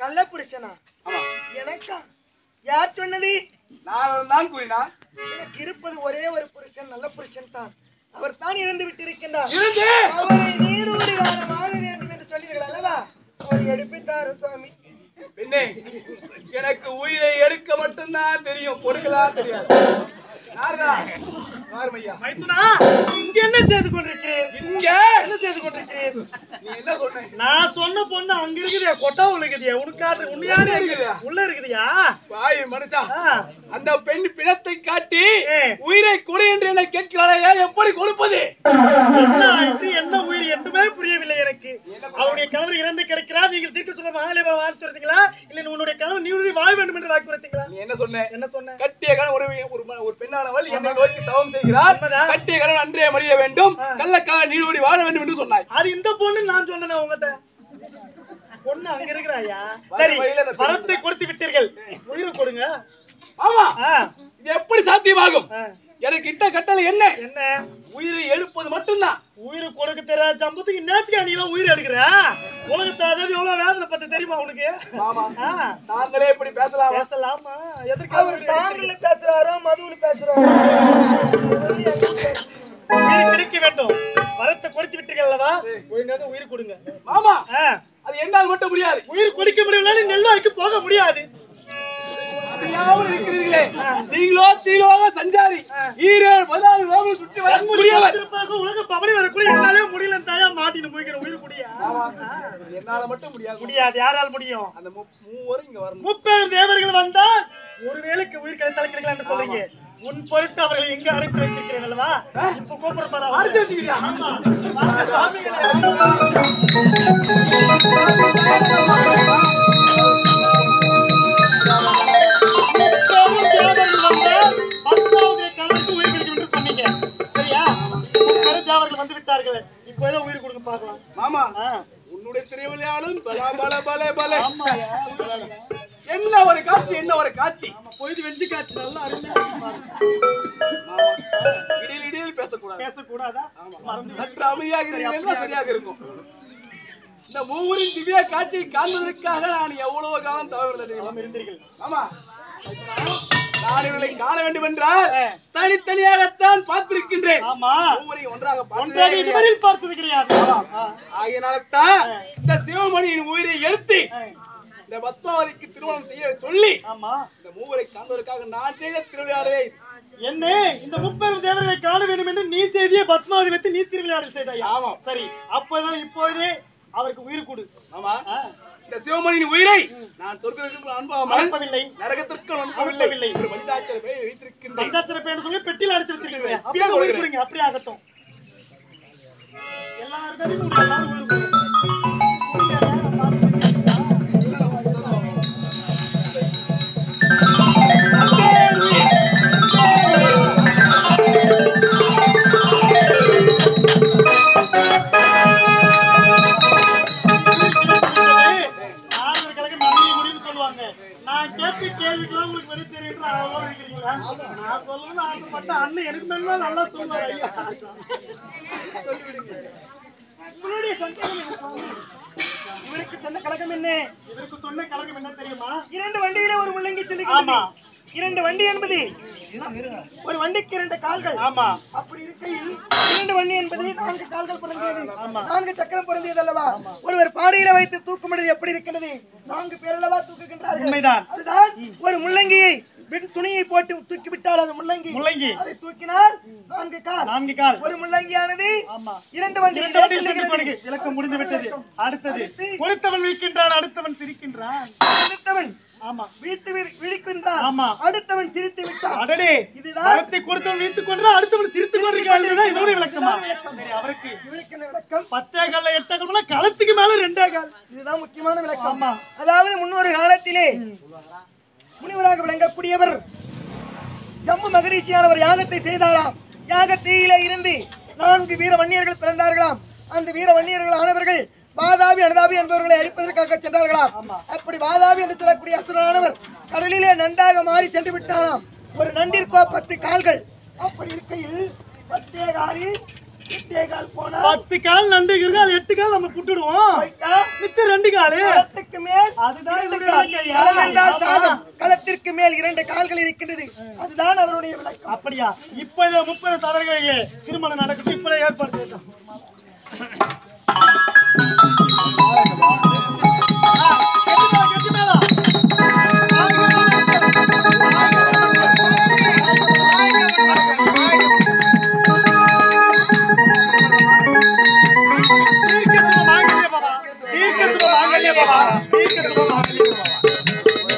நல்ல புருஷனா? எனக்கா? யார் சொன்னது? நான் தான் கூறினா. எனக்கு இருப்பது ஒரே ஒரு புருஷன், நல்ல புருஷன் தான். அவர் தான் இறந்து விட்டிருக்கின்றார். அவரை நீரூடி வாழ வேண்டும் என்று சொன்னீர்கள் அல்லவா? அவர் எடுப்பித்தார் சுவாமி. பெண்ணே, எனக்கு உயிரை எடுக்க மட்டும்தான் தெரியும், கொடுக்கலாம் தெரியாது. இங்க என்ன செய்து கொண்டிருக்கிறேன்? இங்க என்ன செய்து கொண்டிருக்கிறேன்? நீ என்ன சொன்ன? நான் சொன்ன பொண்ணு அங்க இருக்குதியா, கொட்டா இருக்குதியா, உனக்காட்டு உண்மையான இருக்குதியா, உள்ள இருக்குதியா? வாய் மனுஷா, அந்த பெண் பிணத்தை காட்டி உயிரை கொடு என்று என்ன கேட்கிறாயா? எப்படி கொடுப்பது? என்ன ஆயிட்டு, என்ன உயிர் என்றுமே புரியவில்லை எனக்கு. அவருடைய கணவர் இறந்து கிடக்கிறார். நீங்கள் தீர்க்க சொல்ல மகாலே வாழ்த்துறீங்களா, இல்ல உன்னுடைய கணவர் நீ வாழ வேண்டும் என்று வாக்குறுத்தீங்களா? நீ என்ன சொன்ன? என்ன சொன்ன? கட்டிய கணவன் ஒரு பெண்ணானவள் என்னை நோக்கி தவம் செய்கிறார். கட்டிய கணவன் அன்றே மறிய வேண்டும், கள்ளக்காக நீடோடி வாழ வேண்டும் என்று சொன்னாய். அது இந்த பொண்ணு நான் சொன்னேன் உங்ககிட்ட. பொண்ணு அங்க இருக்கிறாயா? சரி, பணத்தை கொடுத்து விட்டீர்கள், உயிரை கொடுங்க. ஆமா, இது எப்படி சாத்தியமாகும்? எனக்கு இட்ட கட்டளை என்ன? என்ன? உயிரை எழுப்பது மட்டும்தான். உயிரை கொடுக்க தெரியாத சம்பத்துக்கு நேத்துக்கு நீ எல்லாம் உயிர் எடுக்கிற? உலகத்தை அதாவது எவ்வளவு வேதனை பத்தி தெரியுமா உனக்கு? நாங்களே இப்படி பேசலாம்? பேசலாமா? எதற்காக தாங்கள் பேசுறாரோ மதுவில் பேசுறாரோ? உயிர் கிடைக்க வேண்டும். வரத்தை கொடுத்து விட்டீர்கள் அல்லவா? ஒழுங்காக உயிர் கொடுங்க. மாமா, அது என்னால் மட்டும் முடியாது. உயிர் கொடுக்க முடியல, நெல்வாய்க்கு போக முடியாது. இருக்கிறீர்களே, நீங்களோ தீலோக சஞ்சாரி, ஈரேழு 14 லோகம் சுற்றி வர முடியவர். உலக பவனி வரக்கூடிய என்னாலே முடியல தாயா, மாட்டின்னு போய்க்கிற உயிர் குடியா? என்னால மட்டும் முடியாது. முடியாது. யாரால் முடியும்? அந்த மூவரும் இங்க வரணும். முப்பெரும் தேவர்கள் வந்தால் ஒருவேளைக்கு உயிர் கிடைக்கலாம் என்று சொல்றீங்க. உன் பொருட்டு அவர்களை எங்க அழைத்து வைத்திருக்கிறேன் அல்லவா? இப்ப கூப்பிட பாரு, அழைத்து வச்சுக்கிறியா? ஆமா, சாமிகளே. வந்து விட்டார்கள். இப்ப ஏதோ உயிர் கொடுக்க பார்க்கலாம். மாமா, உன்னுடைய திருவிளையாடும் என்ன ஒரு காட்சி, என்ன ஒரு காட்சி. பொய்து வெஞ்சு காட்சி நல்லா இடையில் இடையில் பேசக்கூடாது. பேசக்கூடாதா? சற்று அமைதியாக இருந்தால் சரியாக இருக்கும். இந்த மூவரின் திவ்ய காட்சியை காண்பதற்காக நான் எவ்வளவு காலம் தவறில்லை இருந்தீர்கள். ஆமா, நான் இவர்களை காண வேண்டும் என்றால் தனித்தனியாகத்தான் பார்த்திருக்கின்றேன். ஆமா, ஒன்றாக இதுவரையில் பார்த்தது கிடையாது. ஆகையினால்தான் இந்த சிவமணியின் உயிரை எடுத்து இந்த பத்மாவதிக்கு திருமணம் செய்ய சொல்லி இந்த மூவரை காண்பதற்காக நான் செய்த திருவிளையாடலை என்ன, இந்த முப்பெரும் தேவர்களை காண வேண்டும் என்று நீ செய்திய பத்மாவதி வைத்து நீ திருவிளையாடல் செய்தாயா? ஆமா. சரி, அப்போதான் இப்போதே அவருக்கு உயிர் கொடு. ஆமா, இந்த சிவமணியின் உயிரை நான் சொர்க்கத்திற்கு அனுப்பவில்லை, நரகத்திற்கு அனுப்பவில்லை. ஒரு பஞ்சாட்சர பேரை வைத்திருக்கின்றேன். பஞ்சாட்சர பேரை சொல்லி பெட்டியில் அடைத்து வைத்திருக்கிறீங்க. அப்படியே ஆகட்டும். எல்லாரும் நான் கேட்டு கேள்விக்கெல்லாம் உங்களுக்கு வரி தெரியும். நான் சொல்லணும்னு ஆசைப்பட்ட அண்ணன் எனக்கு மேல நல்லா சொல்லுவார். ஐயா, உங்களுடைய இவருக்கு சொன்ன கழகம் என்ன? இவருக்கு சொன்ன கழகம் என்ன தெரியுமா? 2 வண்டியில ஒரு முள்ளங்கி செல்லுகிறது. 2 வண்டி என்பது ஒரு வண்டிக்கு 2 கால்கள். ஆமா, அப்படி இருக்கையில் 2 வண்டி என்பது 4 கால்கள் பொருந்தியது. 4 சக்கரம் பொருந்தியது அல்லவா? ஒருவர் பாடியில வைத்து தூக்கும்படி எப்படி இருக்கிறது? 4 பேர் அல்லவா தூக்குகின்றார்கள். உண்மைதான். அதுதான் ஒரு முள்ளங்கியை துணியை போட்டு தூக்கி விட்டால் அது முள்ளங்கி. அதை தூக்கினார் 4 கால். ஒரு முள்ளங்கியானது 2 வண்டி. விளக்கம் முடிந்து விட்டது. அடுத்தது, கொடுத்தவன் விழிக்கின்றான், அடுத்தவன் சிரிக்கின்றான். அடுத்தவன் வீட்டு விழிக்கின்றான், அடுத்தவன் சிரித்து விட்டான். அடடே, இதுதான் கொடுத்தவன் வீட்டுக் கொண்டான், அடுத்தவன் சிரித்து கொண்டிருக்கிறான். இதோட விளக்கமா? அவருக்கு விளக்கம் 10 கால் 8 கால், களத்துக்கு மேல 2 கால். இதுதான் முக்கியமான விளக்கம். அதாவது முன்னொரு காலத்திலே முனிவராக விளங்கக்கூடியவர் ஜம்மு மகரிஷியானவர் யாகத்தை செய்தாராம். யாகத்தீயில இருந்து 4 வீர வன்னியர்கள் பிறந்தார்களாம். அந்த வீர வன்னியர்கள் ஆனவர்கள் வாதாபி அனுதாபி என்பவர்களை அழிப்பதற்காக சென்றார்களாம். அப்படி வாதாபி என்று சொல்லக்கூடிய அசுரனானவர் கடலிலே நண்டாக மாறி சென்று விட்டாராம். ஒரு நண்டிற்கோ 10 கால்கள். அப்படி இருக்கையில் 10 காலில் 8 கால் போனா 10 கால் நண்டு இருக்கு, அது 8 கால் நம்ம புட்டுடுவோம். மிச்சம் 2 கால். களத்துக்கு மேல் அதுதான் 2 இதனுடைய கால். விளக்கம். களம் என்றால் சாதம். களத்திற்கு மேல் 2 கால்கள் இருக்கின்றது. அதுதான் அதனுடைய விளக்கம். அப்படியா? இப்ப இந்த 30 தவறுகளுக்கு திருமணம் நடக்கட்டும். இப்ப ஏற்பாடு செய்யட்டும்.